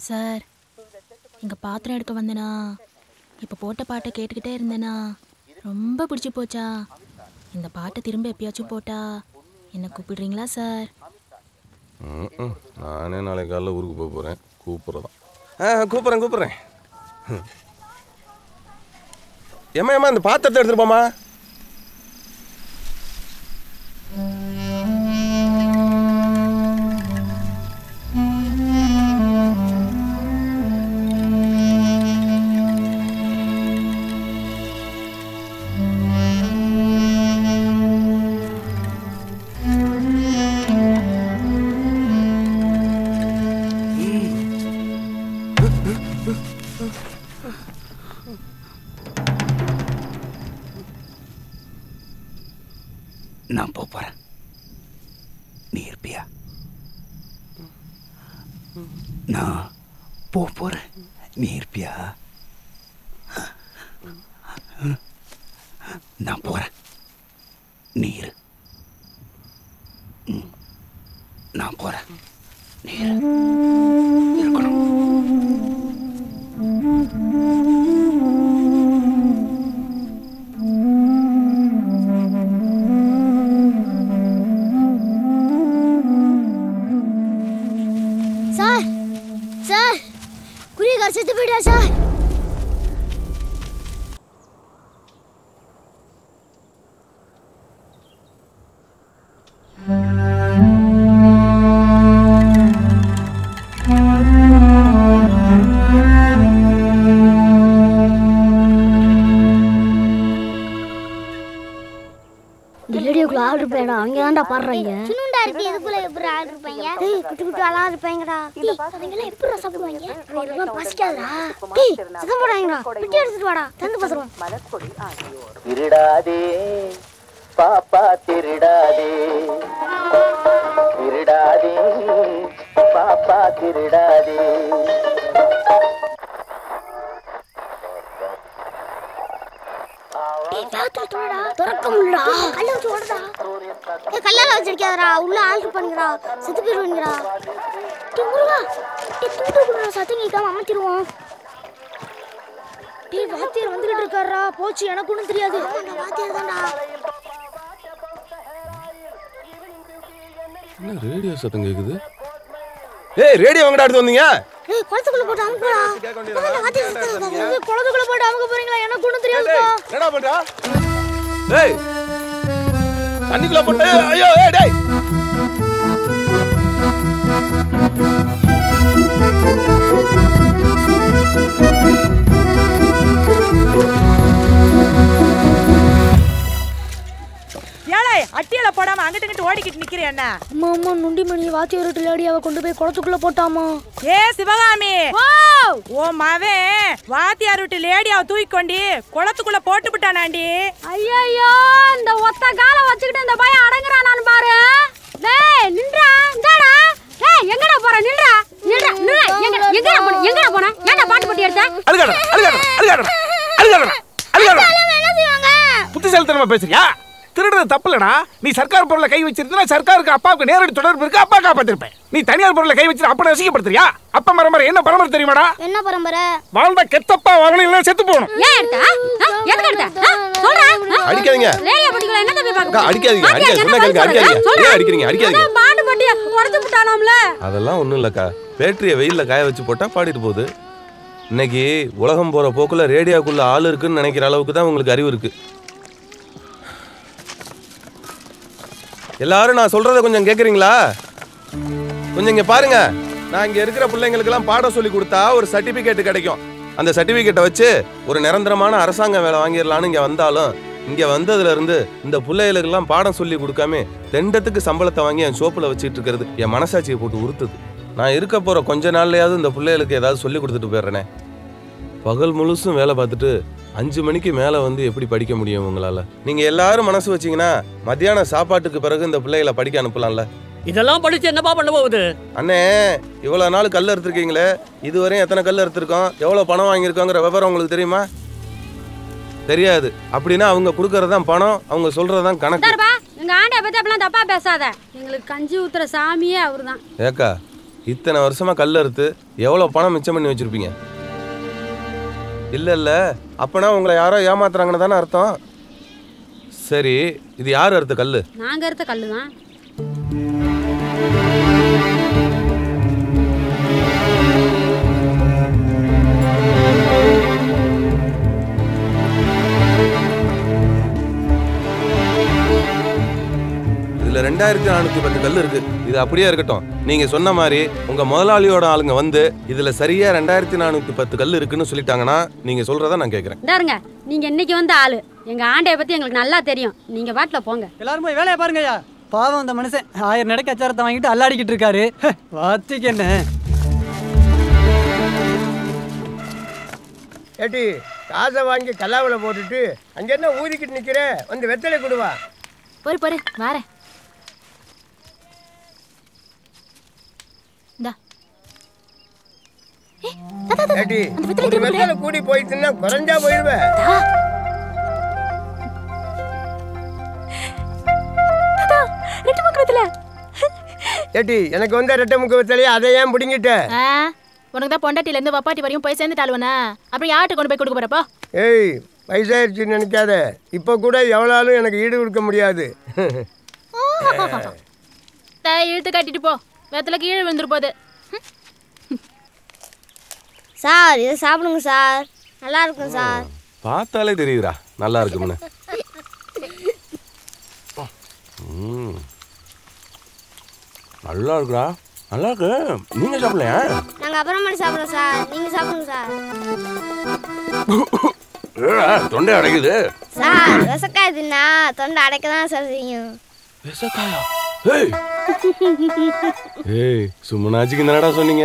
Sir, இங்கே பாத்திரம் எடுக்க வந்தேனா, இப்போ போட்ட பாட்டை கேட்டுக்கிட்டே இருந்தேனா ரொம்ப பிடிச்சி போச்சா. இந்த பாட்டை திரும்ப எப்பயாச்சும் போட்டா என்ன கூப்பிடுறீங்களா சார்? நானே நாளைக்கு காலையில் ஊருக்கு போக போகிறேன். கூப்பிட்றதான். கூப்பிட்றேன். ஏம்மா இந்த பாத்திரத்தை எடுத்துட்டு போமா. நான் போறேன். நீ இருப்பியா? நான் போறேன். நீ இருப்பியா? நான் போறேன். நீ இரு. நான் போறேன். நீ இருக்கணும். செத்து போயிட்டா சார். ரேடியோக்குள்ள ஆள் இருப்பேடா. அவங்க தான்டா பாடுறாங்க. சின்னண்டா இருக்கு. இதுக்குள்ள எப்படி ஆள் இருப்பாங்க? டேய் குட்டி குட்டி ஆளா இருப்பாங்கடா. அவங்கள எப்படி சாப்பிடுவாங்க? அவங்களுக்கு பசிக்காதடா. டேய் சத்தம் போடாதீங்கடா. பிட்டி எடுத்துட்டு வாடா. தந்து பசறோம். மலக்கொடி ஆகியோர். திருடாதே பாப்பா திருடாதே. திருடாதே பாப்பா திருடாதே. கல்லால வச்சிருக்காதடா. உள்ள ஆல்ட்ரு பண்ணுங்கடா. செத்து போயிருவீங்கடா. சத்தம் கேட்காம அமர்த்திடுவோம். வாத்தியார் வந்துகிட்டு இருக்காரா. போச்சு, எனக்கு ஒன்றும் தெரியாது. வாத்தியார் தான்டா. என்ன ரேடியோ சத்தம் கேக்குது? ஏய் ரேடியோ எங்கடா எடுத்து வந்தீங்க? ஏய் குளத்துக்குள்ள போட்டு அமுக்குடா. குளத்துக்குள்ள போட்டு அமுக்க போறீங்களா? எனக்கு ஒன்றும் தெரியாதுடா. என்னடா பண்றா? டேய் தண்ணிக்குள்ள போட்டு ஐயோ ஏய் டேய். அட்டியில போடாம அங்கிட்டு இங்கிட்டு ஓடிக்கிட்டு நிக்கிறேன். என்ன அம்மா நுண்டிமணி வாத்தியார் லேடி அவ கொண்டு போய் குளத்துக்குள்ள போட்டாமா. ஏ சிவகாமி, ஓ மாவே வாத்தியார் விட்டு லேடியாவை தூக்கி கொண்டு குளத்துக்குள்ள போட்டு விட்டானாண்டி. ஐயோ இந்த ஒத்த கால வச்சுக்கிட்டு இந்த பையன் அடங்குறானான்னு பாரு. டேய் நின்றா. இந்தாடா. டேய் எங்கடா போற? நின்றா நின்றா நின்றா. எங்கடா போற? ஏன்டா பாட்டு போட்டு எடுத்த? புத்திசாலித்தனமா பேசுறியா? திருடுறது தப்பு இல்லடா. நீ சர்க்கார் பொருளை கை வச்சிருந்தா சர்க்காருக்கு அப்பாவுக்கு நேரடி தொடர்பு இருக்கு. அப்பா காப்பாத்திருப்பேன். நீ தனியார் பொருளை கை வச்சு அப்பனை அசிங்கப்படுத்துறியா? அப்பா பரம்பரை என்ன பரம்பரை தெரியுமாடா? என்ன பரம்பரை? வாழ்ந்தா கெத்தப்பா வாங்கணும், இல்ல செத்து போகணும். அடிக்காதீங்க. அதெல்லாம் ஒண்ணும் இல்லக்கா. பேட்டரிய வெயில்ல காய வச்சு போட்டா பாடிட்டு போகுது. இன்னைக்கு உலகம் போற போக்குல ரேடியோக்குள்ள ஆள் இருக்குன்னு நினைக்கிற அளவுக்கு தான் உங்களுக்கு அறிவு இருக்கு. எல்லாரும் நான் சொல்றத கொஞ்சம் கேக்குறீங்களா? கொஞ்சம் இங்க பாருங்க. நான் இங்க இருக்கிற பிள்ளைங்களுக்கெல்லாம் பாடம் சொல்லி கொடுத்தா ஒரு சர்டிபிகேட் கிடைக்கும். அந்த சர்டிபிகேட்டை வச்சு ஒரு நிரந்தரமான அரசாங்க வேலை வாங்கிடலான்னு இங்க வந்தாலும், இங்க வந்ததுல இருந்து இந்த பிள்ளைகளுக்கெல்லாம் பாடம் சொல்லி கொடுக்காம தெண்டத்துக்கு சம்பளத்தை வாங்கி என் சோப்புல வச்சுட்டு இருக்கிறது என் மனசாட்சியை போட்டு உறுத்துது. நான் இருக்க போற கொஞ்ச நாள்லயாவது இந்த பிள்ளைகளுக்கு ஏதாவது சொல்லி கொடுத்துட்டு போயிடுறேனே. பகல் முழுசும் வேலை பார்த்துட்டு 5 மணிக்கு மேலே வந்து எப்படி படிக்க முடியும் உங்களால்? நீங்கள் எல்லாரும் மனசு வச்சிங்கன்னா மத்தியான சாப்பாட்டுக்கு பிறகு இந்த பிள்ளைகளை படிக்க அனுப்பலாம்ல. இதெல்லாம் படிச்சு என்னப்பா பண்ண போகுது? அண்ணே இவ்வளோ நாள் கல் எடுத்துருக்கீங்களே, இதுவரையும் எத்தனை கல் எடுத்துருக்கோம், எவ்வளோ பணம் வாங்கியிருக்கோங்கிற விவரம் உங்களுக்கு தெரியுமா? தெரியாது. அப்படின்னா அவங்க கொடுக்கறதான் பணம், அவங்க சொல்றதான் கணக்கு. எங்க ஆண்டிய பத்தி அப்படிலாம் தப்பா பேசாத. எங்களுக்கு கஞ்சி ஊத்துற சாமியே அவர்தான். ஏக்கா இத்தனை வருஷமா கல் அறுத்து எவ்வளவு பணம் மிச்சம் பண்ணி வச்சிருப்பீங்க? இல்ல அப்பனா உங்களை யாரோ ஏமாத்துறாங்கன்னு தானே அர்த்தம். சரி, இது யார் அறுத்த கல்லு? நாங்க அறுத்த கல்லு தான். இதுல 2410 கல் இருக்கு. இது அப்படியே இருக்கட்டும். நீங்க சொன்ன மாதிரி உங்க முதலாளியோட ஆளுங்க வந்து இதுல சரியா 2410 கல் இருக்குன்னு சொல்லிட்டாங்கன்னா நீங்க சொல்றத நான் கேக்குறேன். இந்தாருங்க, நீங்க இன்னைக்கு வந்த ஆளு. எங்க ஆண்டைய பத்தி எங்களுக்கு நல்லா தெரியும். நீங்க வாட்ல போங்க. எல்லாரும் போய் வேலையை பாருங்கய்யா. பாவம் அந்த மனுஷன் 1000 நடக்க அச்சாரத்தை வாங்கிட்டு அல்லாடிக்கிட்டு இருக்காரு. வாத்திக்கு என்ன ஏட்டி காசை வாங்கி கல்லாவில் போட்டுட்டு அங்கே என்ன ஊதிக்கிட்டு நிற்கிற? வந்து வெத்தலை கொடுவா. பொறு வாரேன். ஏட்டி ஒரு வெத்தலை கூடி போயிட்டுன்னா குறைஞ்சா போயிடுவேன். ஏட்டி எனக்கு வந்து ரெட்டை முக்கு வெத்தலையே அதை ஏன் பிடிங்கிட்ட? உனக்கு தான் பொண்டாட்டில இருந்து வப்பாட்டி வரையும் போய் சேர்ந்துட்டாளுவனா? அப்புறம் யார்கிட்ட கொண்டு போய் கொடுக்க போறப்போ? ஏய், வயசாயிருச்சுன்னு நினைக்காத. இப்போ கூட எவ்வளோ எனக்கு ஈடு கொடுக்க முடியாது. இழுத்து கட்டிட்டு போ, வெத்தலை கீழே விழுந்துரு போகுது. சார் இதை சாப்பிடுங்க சார், நல்லா இருக்கும் சார். பார்த்தாலே தெரியுதுடா நல்லா இருக்கும்னு. நல்லா இருக்குடா, நல்லா இருக்கு. நீங்க சாப்பிடலையா? நாங்க அப்புறமா சாப்பிடுறோம் சார், நீங்க சாப்பிடுங்க சார். தொண்டை அடைக்குது சார். விசக்காய் தின்னா தொண்டை அடைக்க தான் சார் செய்யும். விசக்காயா? ஏய் சும்மனாச்சிக்கு என்னடா சொன்னீங்க?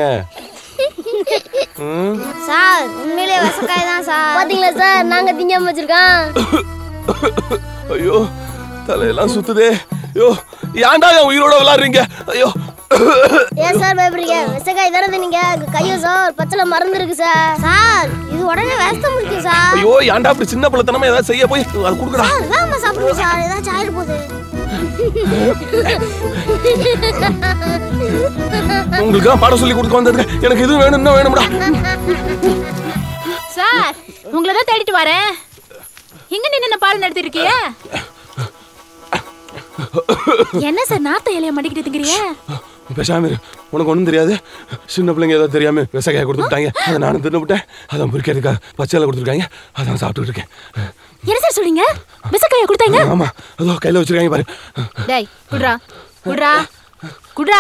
சார் உண்மையிலே விசக்காய் தான் சார். பாத்தீங்களா சார், நாங்க திங்காம வச்சிருக்கோம். ஐயோ தலையெல்லாம் சுத்துதே. ஐயோ ஏன்டா என் உயிரோட விளையாடுறீங்க? ஐயோ ஏன் சார் பயப்படுறீங்க? விசக்காய் தானே தின்னீங்க. கையோ சார் பச்சளை மருந்து இருக்கு சார். சார் இது உடனே வேஸ்ட் முடிக்கும் சார். ஐயோ ஏன்டா அப்படி சின்ன பிள்ளைத்தனமா ஏதாவது செய்ய போய் அது குடுக்குறா. சார் வாமா சாப்பிடுங்க சார், ஏதாச்சும் ஆயிட போகுது. உங்களுக்கு பாடம் சொல்லி கொடுக்க வந்ததுங்க. எனக்கு இது வேணும்னா வேணும்டா. சார் உங்களை தான் தேடிட்டு வரேன். எங்க நின்னு பாடம் நடத்திட்டு இருக்கீங்க? என்ன சார் நாத்த இலைய மடிக்கிட்டு திங்கறீங்க? பேசாம உனக்கு ஒண்ணும் தெரியாது. சின்ன பிள்ளைங்க ஏதோ தெரியாம விசக்காய் கொடுத்துட்டாங்க. அதை நானும் தின்னுவிட்டேன். அதான் பொறிக்கிறதுக்காக பச்சையில கொடுத்துருக்காங்க. அதான் சாப்பிட்டு இருக்கேன். என்ன சார் சொல்றீங்க? விசக்காய கொடுத்தாங்க? ஆமா, அதோ கையில வச்சிருக்காங்க பாரு. டேய் குட்ரா குட்ரா குட்ரா.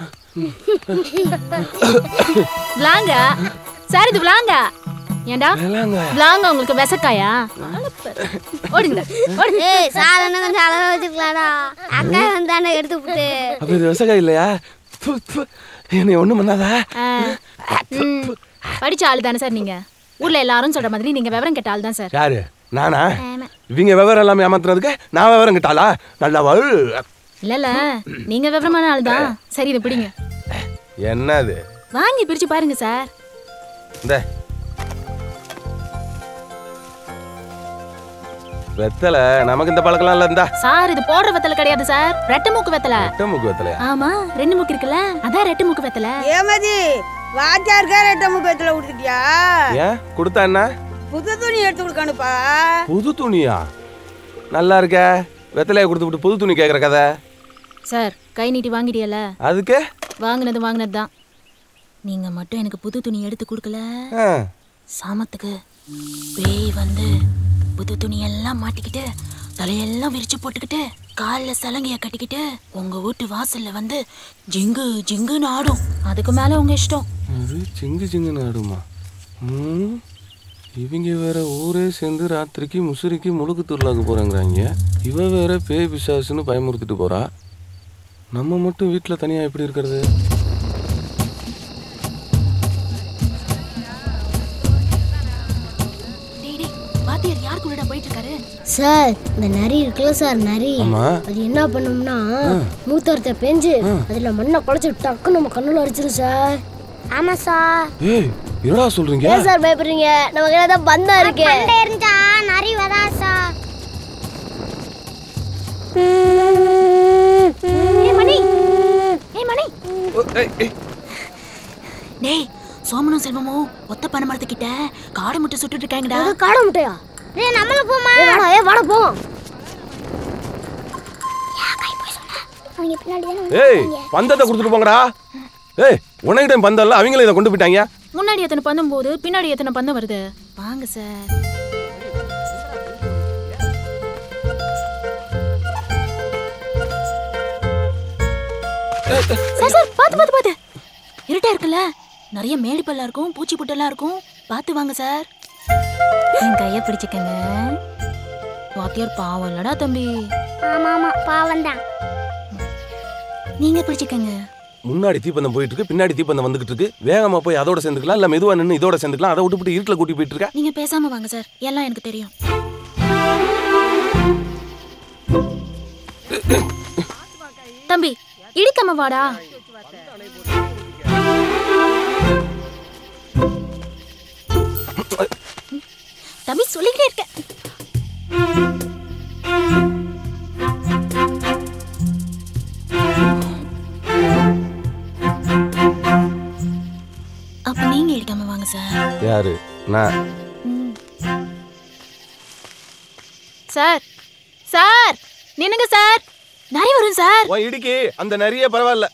விளாங்கா சார், இது விளாங்கா. ஏண்டா விளாங்கா உங்களுக்கு விசக்காயா? ஓடுங்கடா ஓடு. ஏய் சார் என்ன கொஞ்சம் அளவா வச்சுக்கலாம்டா. அக்கா வந்தானே எடுத்து விட்டு. அப்ப இது விசக்காய் இல்லையா? என்னை ஒண்ணும் பண்ணாதா? படிச்ச ஆளு தானே சார் நீங்க? ஊர்ல எல்லாரும் சொல்ற மாதிரி நீங்க விவரம் கேட்ட ஆள் தான் சார். யாரு நானா? இவங்க விவரம் எல்லாமே ஏமாத்துறதுக்கு நான் விவரம் கேட்டாளா? நல்லா இல்ல நீங்க விவரமான ஆள் தான். சரி இது பிடிங்க. என்னது? வாங்கி பிரிச்சு பாருங்க சார். இந்த வெத்தலை நமக்கு இந்த பழக்கலாம் இல்ல. இந்த சார் இது போடுற வெத்தலை கிடையாது சார், ரெட்டை மூக்கு வெத்தலை. ரெட்டை மூக்கு வெத்தலையா? ஆமா, 2 மூக்கு இருக்குல்ல, அதான் ரெட்டை மூக்கு வெத்தலை. ஏமாதி வாத்தியாருக்கா ரெட்டை மூக்கு வெத்தலை கொடுத்துட்டியா? ஏன் கொடுத்தா என்ன? புது துணி எடுத்து கொடுக்கணுப்பா. புது துணியா? நல்லா இருக்க. வெத்தலையை கொடுத்து விட்டு புது துணி கேக்குற கதை. சார் கை நீட்டி வாங்கிட்டியல? அதுக்கு வாங்கினது தான். நீங்க மட்டும் எனக்கு புது துணி எடுத்து கொடுக்கல, சாமத்துக்கு பேய் வந்து புது துணியெல்லாம் மாட்டிக்கிட்டு தலையெல்லாம் விரிச்சு போட்டுக்கிட்டு காலில் சலங்கைய கட்டிக்கிட்டு உங்க வீட்டு வாசல்ல வந்து ஜிங்கு ஜிங்குன்னு ஆடும். அதுக்கு மேல உங்க இஷ்டம். ஜிங்கு ஜிங்குன்னு ஆடுமா? இவங்க வேற ஊரே சேர்ந்து ராத்திரிக்கு முசிறிக்கு முழுக்கு திருவிழாக்கு போறாங்கிறாங்க. இவ வேற பேய் பிசாசுன்னு பயமுறுத்திட்டு போறா. நம்ம மட்டும் வீட்டில் தனியா எப்படி இருக்கிறது? சார் இந்த நரி இருக்குல்ல சார், நரி அது என்ன பண்ணும்னா மூத்தரத்தை பெஞ்சு அதுல மண்ணை குழைச்சு டக்கு நம்ம கண்ணுல அடிச்சிரும் சார். ஆமா சார். ஏய் என்னடா சொல்றீங்க? ஏன் சார் பயப்படுறீங்க? நம்ம கையில தான் பந்தா இருக்கு. பண்டை எரிஞ்சா நரி வரா சார். ஏய் மணி, ஏய் மணி. டேய் சோமனும் செல்வமும் ஒத்த பனை மரத்துக்கிட்ட காடை முட்டை சுட்டுட்டு இருக்காங்கடா. காடை முட்டையா? டேய் நம்மள போமா. வாடா போவோம். அவங்க பின்னாடி தான. ஏய் பந்தத்தை கொடுத்துட்டு போங்கடா. ஏய் உனக்கிட்ட பந்தல்ல அவங்களே இதை கொண்டு போயிட்டாங்க. முன்னாடி எத்தனை பந்தம் போகுது பின்னாடி எத்தனை பந்தம் வருது. வாங்க சார். சார் சார் பாத்து இருட்டா இருக்குல்ல, நிறைய மேடி பல்லா இருக்கும், பூச்சி புட்டெல்லாம் இருக்கும், பார்த்து வாங்க சார். என் கையை பிடிச்சுக்கங்க. வாத்தியார் பாவம் இல்லடா தம்பி. ஆமா பாவம் தான். நீங்க பிடிச்சுக்கங்க. முன்னாடி தீப்பந்தம் போயிட்டு இருக்கு, பின்னாடி தீப்பந்தம் வந்துகிட்டு இருக்கு. வேகமா போய் அதோட சேர்ந்துக்கலாம், இல்ல மெதுவா நின்று இதோட சேர்ந்துக்கலாம். அதை விட்டு இருட்டில் கூட்டி போயிட்டு இருக்க. நீங்க பேசாம வாங்க சார், எல்லாம் எனக்கு தெரியும். தம்பி இடிக்காம வாடா. தம்பி சொல்லிக்கிட்டே இருக்க. அப்ப நீங்க இடிக்காம வாங்க சார். யாரு? நான். சார் சார் நின்னுங்க சார், நிறைய வரும் சார். இடிக்கு அந்த நிறைய பரவாயில்ல.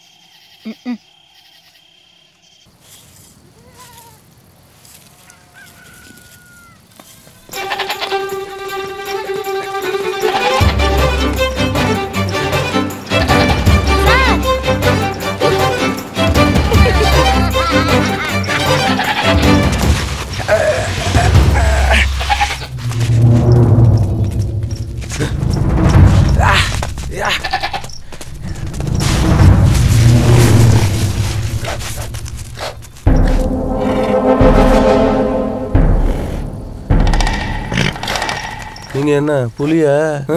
நீங்க என்ன புலியா?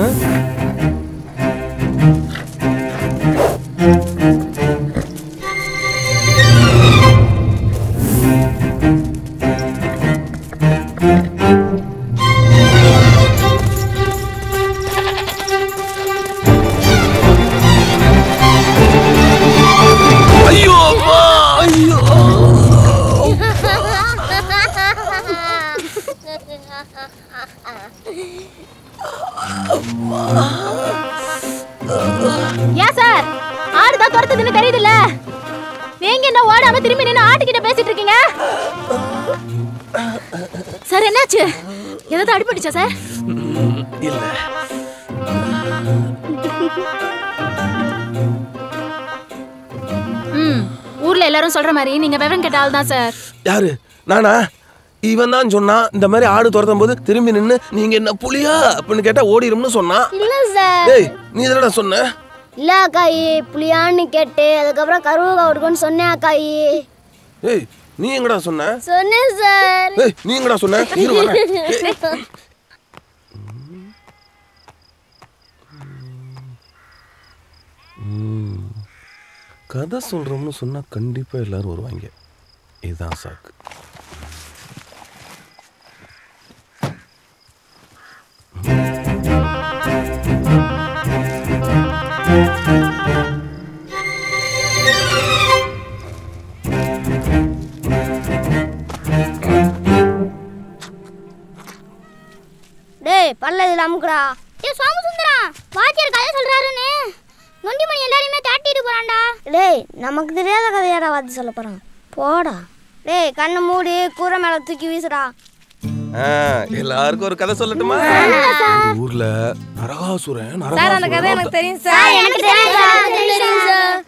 ஐயோ ஐயோ ஏன் சார் ஆடுதான் துரத்துதுன்னு தெரியுதுல்ல, நீங்க என்ன ஓடாம திரும்பி நின்று ஆட்டுக்கிட்ட பேசிட்டு இருக்கீங்க? சார் என்னாச்சு? ஏதாவது அடிபட்டுச்சா சார்? இல்ல. ஊர்ல எல்லாரும் சொல்ற மாதிரி நீங்க விவரம் கேட்ட ஆள் தான் சார். யாரு? நானா? இவன் தான் சொன்னா இந்த மாதிரி ஆடு துரத்தும் போது திரும்பி நின்னு நீங்க என்ன புலியா அப்படின்னு கேட்டா ஓடிரும்னு சொன்னா. இல்ல சார். ஏய் நீ என்னடா சொன்ன? இல்ல அக்காயி, புலியான்னு கேட்டு அதுக்கப்புறம் கருவகா விடுக்குன்னு சொன்னேன் அக்காயி. ஏய் நீ எங்கடா சொன்ன? சொன்னேன் சார். ஏய் நீ எங்கடா சொன்ன? இரு வரேன். கதை சொல்றோம்னு சொன்னா கண்டிப்பா எல்லாரும் வருவாங்க. இதுதான் சாக்கு. டேய் பல்ல இதுல அமுக்குடா. டேய் சோமசுந்தரா, வாத்தியார் கதை சொல்றாருன்னு நொண்டிமணி எல்லாரையுமே தாட்டிட்டு போறான்டா. டேய் நமக்கு தெரியாத கதையாடா வாத்தி சொல்ல போறான். போடா. டேய் கண்ணு மூடி கூரை மேல தூக்கி வீசுடா. எல்லாருக்கும் ஒரு கதை சொல்லட்டுமா? ஊர்ல நரகாசுரன். சார் அந்த கதை எனக்கு தெரியும் சார். எனக்கு தெரியும் சார்.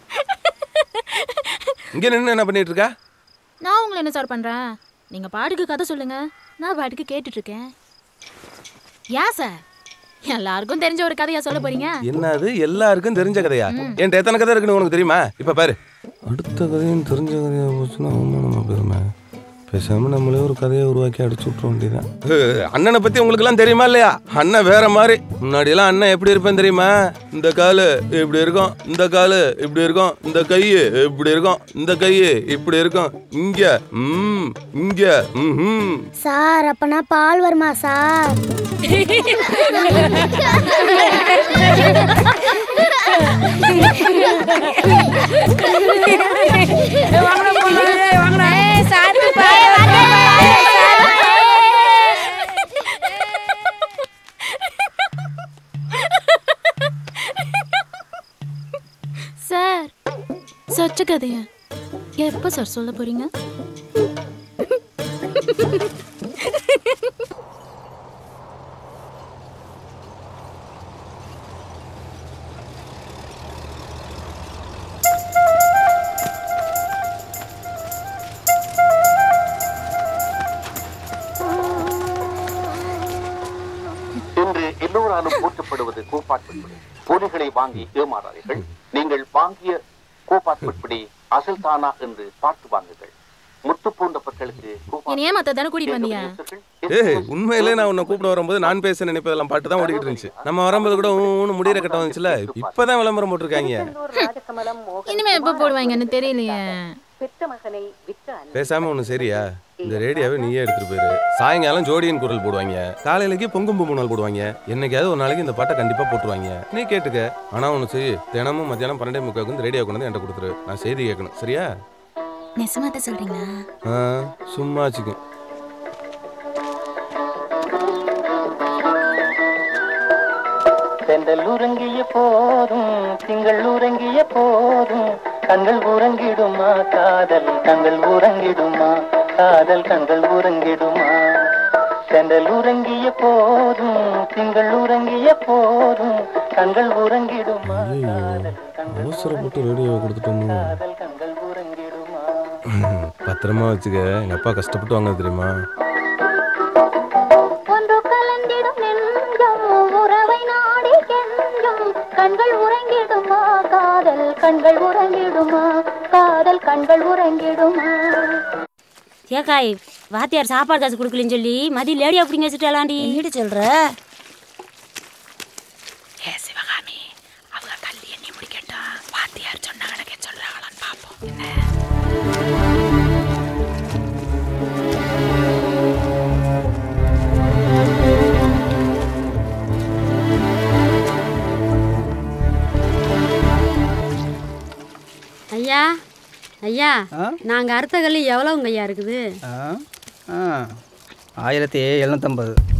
இங்க நின்னு என்ன பண்ணிட்டு இருக்க? நான் உங்களை என்ன சார் பண்றேன்? நீங்க பாட்டுக்கு கதை சொல்லுங்க, நான் பாட்டுக்கு கேட்டுட்டு இருக்கேன். ஏன் சார் எல்லாருக்கும் தெரிஞ்ச ஒரு கதையா சொல்ல போறீங்க? என்னது எல்லாருக்கும் தெரிஞ்ச கதையா? என்கிட்ட எத்தனை கதை இருக்குன்னு உனக்கு தெரியுமா? இப்ப பாரு. அடுத்த கதையும் தெரிஞ்ச கதையா போச்சுன்னா நம்ம பெருமை. பேசாம நம்மளே ஒரு கதையை உருவாக்கி அடிச்சு விட்டுற வேண்டியதான். அண்ணனை பத்தி உங்களுக்கு எல்லாம் தெரியுமா இல்லையா? அண்ணன் வேற மாதிரி. முன்னாடி எல்லாம் அண்ணன் எப்படி இருப்பேன் தெரியுமா? இந்த காலு இப்படி இருக்கும், இந்த காலு இப்படி இருக்கும், இந்த கை இப்படி இருக்கும், இந்த கை இப்படி இருக்கும், இங்க இங்க. சார் அப்பனா பால் வருமா சார்? வாங்கடா சார் சச்ச கதைய எப்ப சார் சொல்ல போறீங்க? இன்று எல்லோராலும் போற்றப்படுவது கோபாட்படி. போலிகளை வாங்கி ஏமாறாதீர்கள். நீங்கள் வாங்கிய கோபாட்படி அசல் தானா என்று பார்த்து வாங்குங்கள். முத்து போன்ற பற்களுக்கு ஏமாத்த தானே கூட்டிட்டு வந்தீங்க? உண்மையிலே நான் உன்னை கூப்பிட வரும்போது நான் பேச நினைப்பதெல்லாம் பாட்டு தான் ஓடிக்கிட்டு இருந்துச்சு. நம்ம வரும்போது கூட முடிகிற கட்டம் வந்துச்சுல, இப்பதான் விளம்பரம் போட்டிருக்காங்க. இனிமே எப்ப போடுவாங்கன்னு தெரியலையே. பேசாம ஒண்ணு சரியா, இந்த ரேடியோவை நீயே எடுத்துட்டு போயிரு. சாயங்காலம் ஜோடியின் குரல் போடுவாங்க, காலையிலக்கு பொங்கும் பூமுனால் போடுவாங்க. என்னைக்காவது ஒரு நாளைக்கு இந்த பாட்டை கண்டிப்பா போட்டுருவாங்க. நீ கேட்டுக்க. ஆனா ஒண்ணு செய்ய, தினமும் மத்தியானம் 12:30 இந்த ரேடியோ கொண்டு என்கிட்ட கொடுத்துரு. நான் செய்தி கேட்கணும், சரியா? நெசமாத்த சொல்றீங்களா? சும்மா வச்சுக்க. செந்தல் உறங்கிய போதும் திங்கள் உறங்கிய போதும் கண்கள் உறங்கிடுமா காதல் கண்கள் உறங்கிடுமா காதல் கண்கள் உறங்கிடுமா. செந்தல் உறங்கிய போதும் திங்கள் உறங்கிய போதும் கண்கள் உறங்கிடுமா அவசரப்பட்டு ரேடியோவை கொடுத்துட்டோம். காதல் கண்கள் உறங்கிடுமா. பத்திரமா வச்சுக்க. எங்க அப்பா கஷ்டப்பட்டு வாங்க தெரியுமா? கண்கள் உறங்கிடுமா காதல் கண்கள் உறங்கிடுமா காதல் கண்கள் உறங்கிடுமா. ஏக்காய் வாத்தியார் சாப்பாடு காசு கொடுக்கலன்னு சொல்லி மதி லேடியா பிடிங்க வச்சுட்டாலாண்டி. என்னடி சொல்ற? ஏ சிவகாமி, அவங்க கல்வி எண்ணி முடிக்கட்டும். வாத்தியார் சொன்ன கணக்கே சொல்றாங்களான்னு பார்ப்போம். என்ன ஐயா ஐயா, நாங்கள் அறுத்த கல் எவ்வளோங்க ஐயா இருக்குது? 1750.